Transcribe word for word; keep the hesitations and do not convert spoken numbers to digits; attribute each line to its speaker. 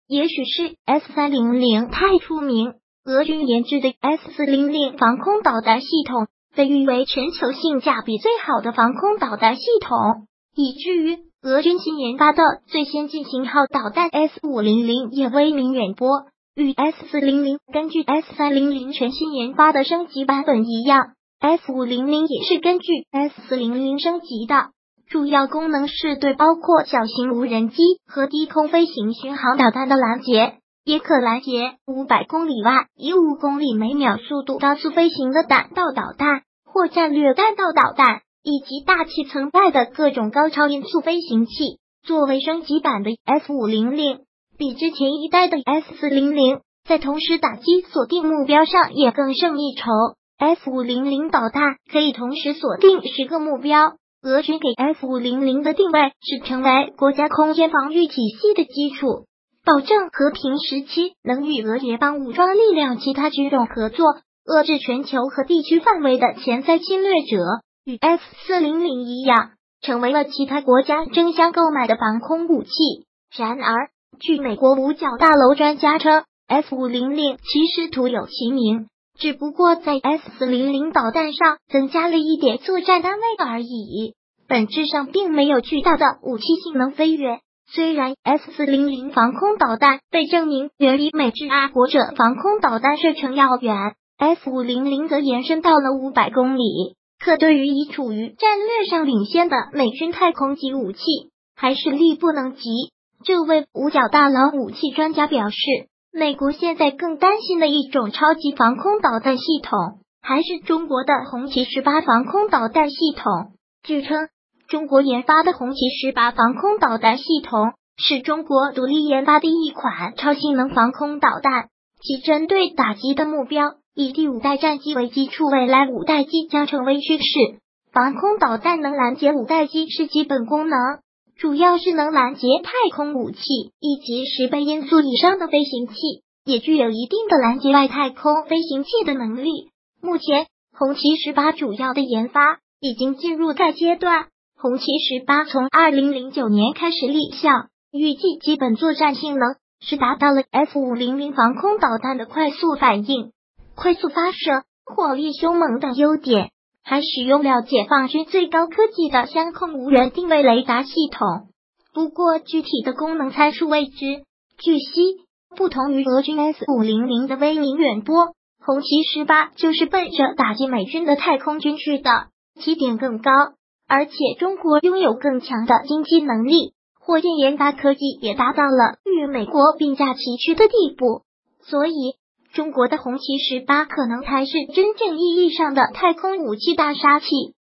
Speaker 1: 也许是 S 三零零 太出名，俄军研制的 S 四零零 防空导弹系统被誉为全球性价比最好的防空导弹系统，以至于俄军新研发的最先进型号导弹 S 五零零 也威名远播。与 S 四零零 根据 S 三零零 全新研发的升级版本一样， S 五零零 也是根据 S 四零零 升级的，主要功能是对包括小型无人机和低空飞行巡航导弹的拦截，也可拦截五百公里外以五公里每秒速度高速飞行的弹道导弹或战略弹道导弹，以及大气层外的各种高超音速飞行器。作为升级版的 S 五零零，比之前一代的 S 四零零，在同时打击锁定目标上也更胜一筹。S 五零零 导弹可以同时锁定十个目标。俄军给 S 五零零 的定位是成为国家空间防御体系的基础，保证和平时期能与俄联邦武装力量其他军种合作，遏制全球和地区范围的潜在侵略者。与 S 四零零 一样，成为了其他国家争相购买的防空武器。然而，据美国五角大楼专家称， S 五零零 其实徒有其名，只不过在 S 四零零 导弹上增加了一点作战单位而已，本质上并没有巨大的武器性能飞跃。虽然 S 四零零 防空导弹被证明远比美制爱国者防空导弹射程要远， S 五零零 则延伸到了五百公里，可对于已处于战略上领先的美军太空级武器还是力不能及。这位五角大楼武器专家表示，美国现在更担心的一种超级防空导弹系统还是中国的红旗十八防空导弹系统。据称，中国研发的红旗十八防空导弹系统是中国独立研发的一款超性能防空导弹，其针对打击的目标以第五代战机为基础，未来五代机将成为趋势。防空导弹能拦截五代机是基本功能，主要是能拦截太空武器以及十倍音速以上的飞行器，也具有一定的拦截外太空飞行器的能力。目前，红旗十八主要的研发已经进入该阶段。红旗十八从二零零九年开始立项，预计基本作战性能是达到了 S 五零零 防空导弹的快速反应、快速发射、火力凶猛等优点，还使用了解放军最高科技的相控无人定位雷达系统。不过具体的功能参数未知。据悉，不同于俄军 S 五零零 的威名远播，红旗十八就是奔着打击美军的太空军去的，起点更高，而且中国拥有更强的经济能力，火箭研发科技也达到了与美国并驾齐驱的地步，所以中国的红旗十八可能才是真正意义上的太空武器大杀器。